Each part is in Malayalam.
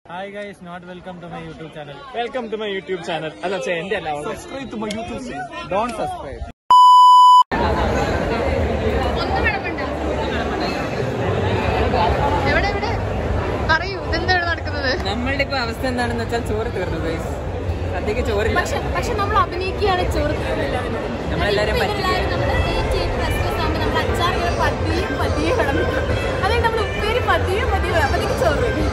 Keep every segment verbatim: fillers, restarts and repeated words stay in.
Hi guys, not welcome to my YouTube channel. Welcome to my YouTube channel. Alla say ende alla. Subscribe to my YouTube channel. Don't subscribe. ഒന്ന് കിടപ്പുണ്ട്. എവിടെ എവിടെ? പറയൂ, ഇതെന്താണ് നടക്കുന്നത്? നമ്മളുടെ ഇപ്പൊ അവസ്ഥ എന്താണെന്ന് വെച്ചാൽ ചോറ് തീർന്നു ഗൈസ്. സദ്യക്ക് ചോറില്ല. പക്ഷെ പക്ഷെ നമ്മൾ അഭിനയിക്കുകയാണ് ചോറ് തീർന്നില്ല. നമ്മളെല്ലാരും നമ്മൾ അച്ചാറുകൾ പതിയെ പതിയെ കിടന്നു. അതായത് നമ്മൾ ഉപ്പേരി പതിയെ പതിയെ അപ്പത്തേക്ക് ചോറ് വരും.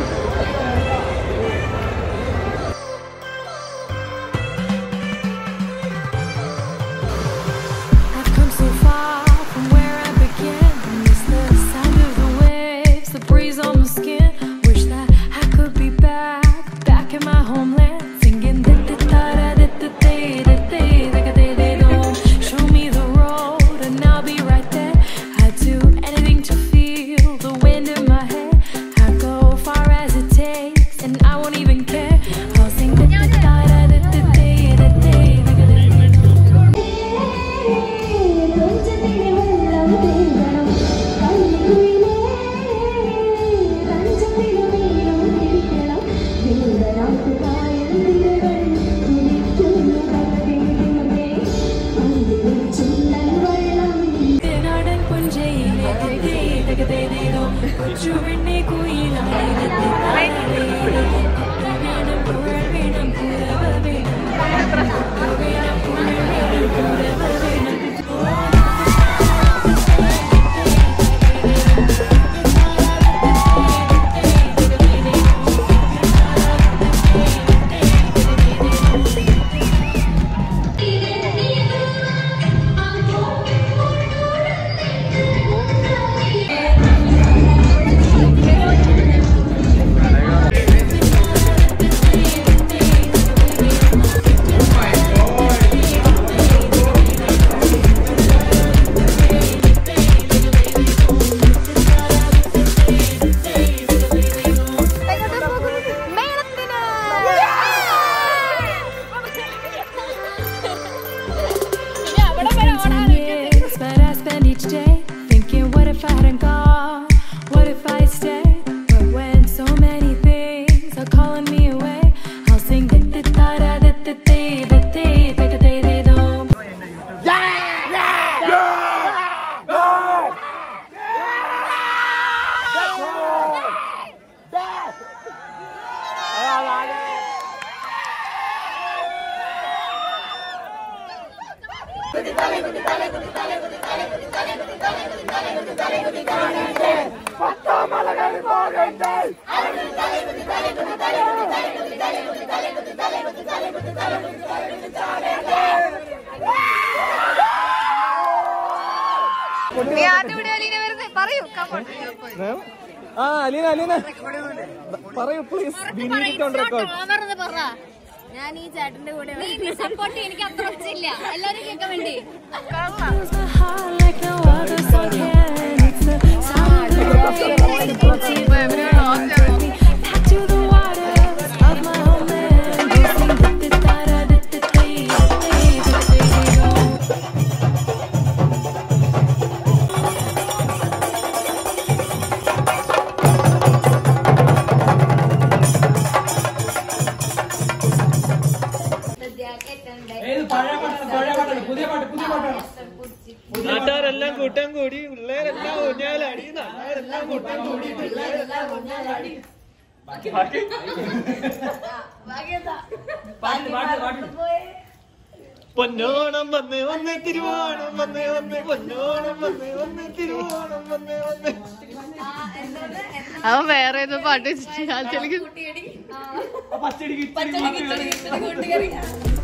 ആ അലീന അലീന പറയൂ പ്ലീസ്. ഞാൻ ഈ ചേട്ടന്റെ കൂടെ സപ്പോർട്ട് എനിക്ക് അത്ര വെച്ചില്ല. എല്ലാരും കേൾക്കാൻ വേണ്ടി നാട്ടുകാരെല്ലാം കൂട്ടം കൂടി പിള്ളേരെല്ലാം ഊഞ്ഞാലാടി. നാട്ടുകാരെല്ലാം കൂട്ടം കൂടി പിള്ളേരെല്ലാം ഊഞ്ഞാലാടി. പൊന്നോണം വന്ന് വന്ന് തിരുവോണം വന്ന് വന്ന് പൊന്നോണം വന്ന് വന്ന് തിരുവോണം വന്ന് വന്ന്. അവൻ വേറെ ഏതോ പാട്ട് വെച്ചിട്ട് പച്ചടിക്ക്